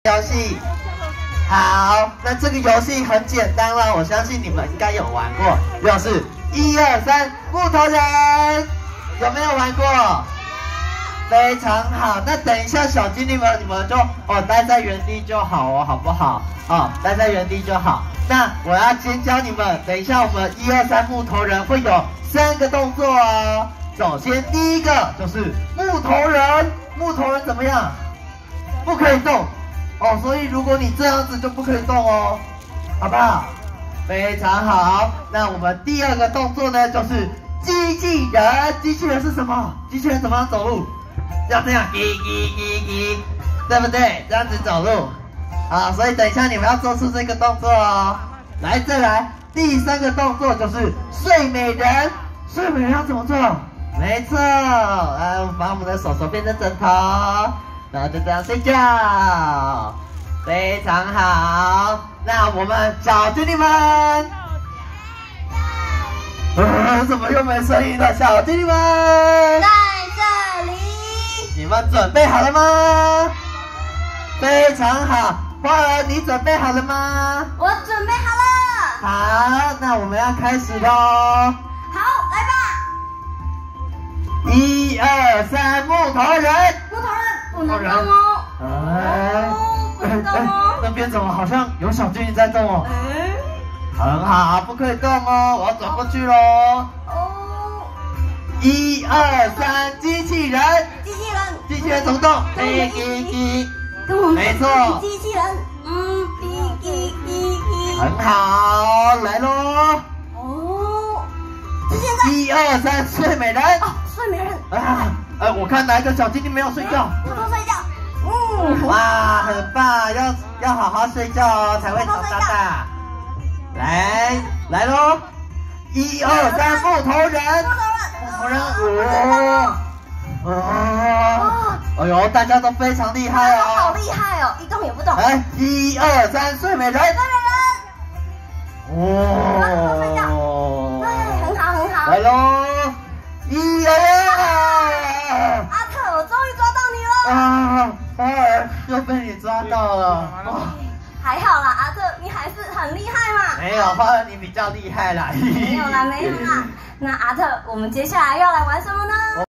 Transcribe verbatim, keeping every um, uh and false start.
游戏。好，那这个游戏很简单了，我相信你们应该有玩过，就是一二三木头人，有没有玩过？非常好，那等一下小精灵们，你们就哦待在原地就好哦，好不好？哦，待在原地就好。那我要先教你们，等一下我们一二三木头人会有三个动作哦。首先第一个就是木头人，木头人怎么样？不可以动哦，所以如果你这样子就不可以动哦，好不好？非常好。那我们第二个动作呢，就是机器人。机器人是什么？机器人怎么样走路？要这样，叽叽叽叽，对不对？这样子走路。好，所以等一下你们要做出这个动作哦。来，再来，第三个动作就是睡美人。睡美人要怎么做？没错，来，我们把我们的手手变成枕头，然后就这样睡觉，非常好。那我们小精灵们，呃，怎么又没声音了？小精灵们， 在这里， 你们准备好了吗？非常好。花儿，你准备好了吗？ 我准备好了。 好，那我们要开始喽。 好，来吧。 一二三，木头人。 木头人不能动哦。 哎， 不能动哦。 那边怎么好像有小精灵在动哦？ 哎， 很好，不可以动哦，我要转过去喽。 哦。 一二三，机器人。 机器人。 机器人怎么动？叽叽叽。没错。 机器人。嗯，叽叽叽叽。 很好，来喽。 哦。现在。 一二三，睡美人。 哦，睡美人。 啊，哎，我看哪一个小精灵没有睡觉？ 偷偷睡觉。嗯。 哇，很棒，要要好好睡觉哦，才会长大大。来，来喽！一二三，木头人。木头人。哦。哦。哎呦，大家都非常厉害哦。 好厉害哦，一动也不动。 来，一二三，睡美人。睡美人。 哦。 对，很好很好。 来喽！一二。 阿特，我终于抓到你了。 啊，花儿又被你抓到了。 还好啦，阿特，你还是很厉害嘛。 没有，花儿你比较厉害啦。 没有啦，没有啦。那阿特，我们接下来要来玩什么呢？